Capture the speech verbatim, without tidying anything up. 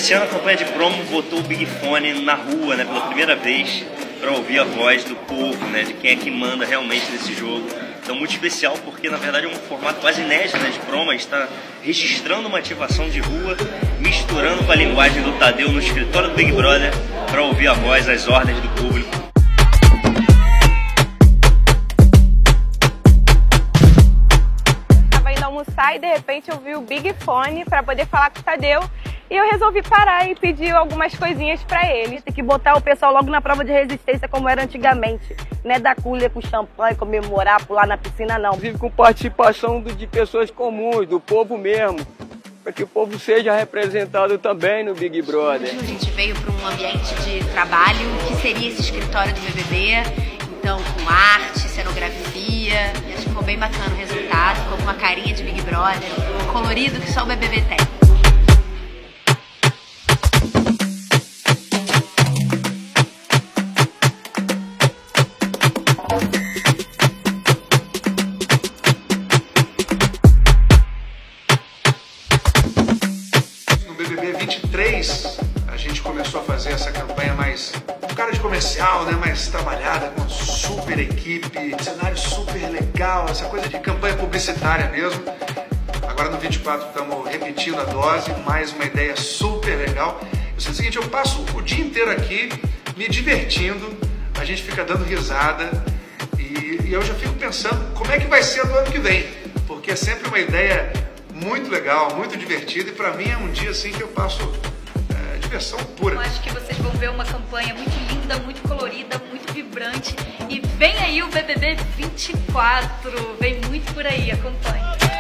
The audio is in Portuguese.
Esse ano a campanha de promo botou o Big Fone na rua, né, pela primeira vez, para ouvir a voz do povo, né, de quem é que manda realmente nesse jogo. Então muito especial porque na verdade é um formato quase inédito, né, de promo. A gente está registrando uma ativação de rua, misturando com a linguagem do Tadeu no escritório do Big Brother para ouvir a voz, as ordens do público. Estava indo almoçar e de repente eu vi o Big Fone para poder falar com o Tadeu. E eu resolvi parar e pedir algumas coisinhas pra ele. Tem que botar o pessoal logo na prova de resistência como era antigamente. Não é dar cooler com champanhe, comemorar, pular na piscina, não. Inclusive com participação de pessoas comuns, do povo mesmo. Para que o povo seja representado também no Big Brother. A gente veio para um ambiente de trabalho que seria esse escritório do B B B. Então com arte, cenografia. E acho que ficou bem bacana o resultado. Ficou com uma carinha de Big Brother, um colorido que só o B B B tem. No B B B vinte e três, a gente começou a fazer essa campanha mais com cara de comercial, né? Mais trabalhada, com super equipe, cenário super legal, essa coisa de campanha publicitária mesmo. Agora no vinte e quatro estamos repetindo a dose, mais uma ideia super legal. Eu sei o seguinte, eu passo o dia inteiro aqui me divertindo, a gente fica dando risada e, e eu já fico pensando como é que vai ser no ano que vem, porque é sempre uma ideia muito legal, muito divertida e para mim é um dia assim que eu passo é, diversão pura. Eu acho que vocês vão ver uma campanha muito linda, muito colorida, muito vibrante e vem aí o B B B vinte e quatro, vem muito por aí, acompanhe.